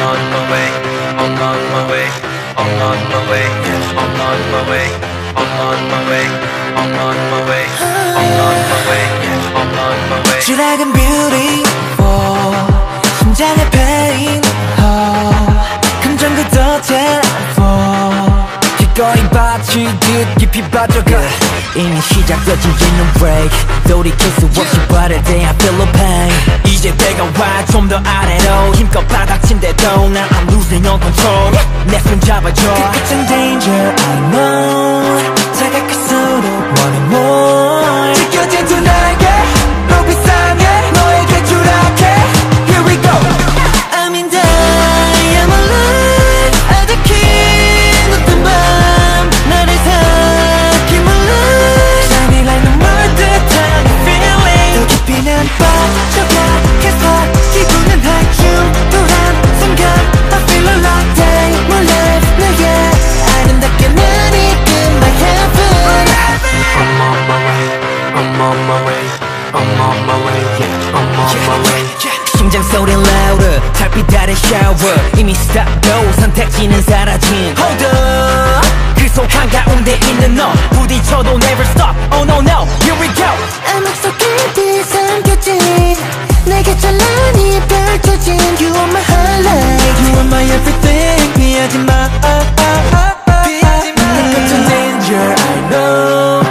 on my way, I'm on my way, I'm on my way, I'm on my way, I'm on my way, I'm on my way, I'm on my way, I'm on my way. 지락은 beautiful 심장의 pain 감정 그도잘 fall 기꺼이 빠지듯 깊이 빠져가 이미 시작되지는 break 돌이킬 수 없이 빠를 때 I feel the pain 이제 때가 와 좀 더 아래로 힘껏 바닥친데도 난 I'm losing all control 내 손 잡아줘 그 끝은 danger I know 다가갈수록 more and more 지켜진 두 날개 높이상에 너에게 추락해 Here we go I'm in diamond line 아득히 눈뜬 밤 나를 삼키물러 Shining like 눈물 듯한 feeling 더 깊이 난 빠져가 계속 기분은 하중돌한 순간 I feel alive day more life 내게 아름답게 날 이끈 my heaven I'm on my way, I'm on my way, I'm on my way, yeah, I'm on my way. 심장 소리 louder 달빛 아래 shower 이미 stop도 선택지는 사라진 Hold up 그 속 한가운데 있는 너 부딪혀도 never stop Oh no no here we go 암흑 속에 삼켜진 내게 찬란히 펼쳐진 You are my highlight You are my everything 피하지 마 피하지 마 내 끝은 danger I know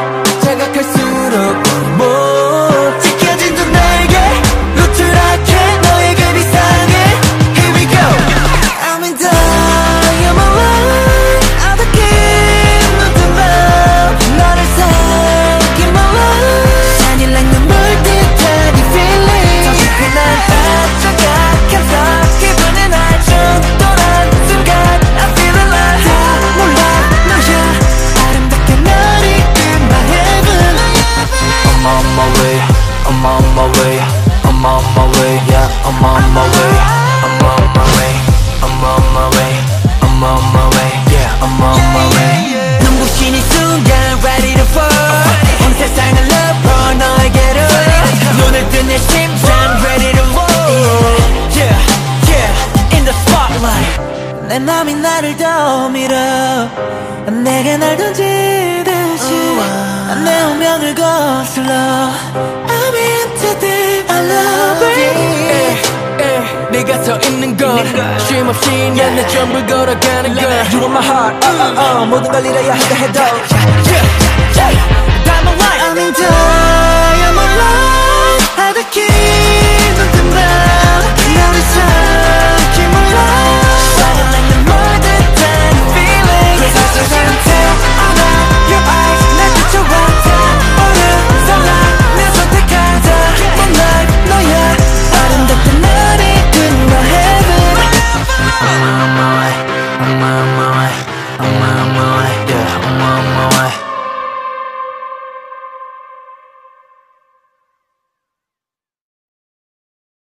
자각할수록 more 지켜진 두 날개 루트락해 너에게 비상해 Here we go I'm in diamond line 아득히 눈뜬 밤 너를 삼킨 my life Shining like 눈물 듯한 이 feeling 더 깊이 날 빠져가 계속 기분은 하중돌한 순간 I feel alive 다 몰라 너야 아름답게 날 이끈 my heaven I'm on my way, I'm on my way, I'm on my way, yeah, I'm on my way, I'm on my way, I'm on my way, I'm on my way, yeah, I'm on my way. 눈부신 이 순간 ready to fall 온 세상을 덮어 너에게로 눈을 뜬 내 심장 ready to roll Yeah, yeah, in the spotlight 내 맘이 나를 더 밀어 내게 날 던지듯이 내 운명을 거슬러 I'm into deep I love it 네가 서 있는 건 쉼없이 내 전부 걸어가는 건 You are my heart 모든 걸 잃어야 한다 해도 Diamond line I'm in diamond line 아득히 눈뜬 밤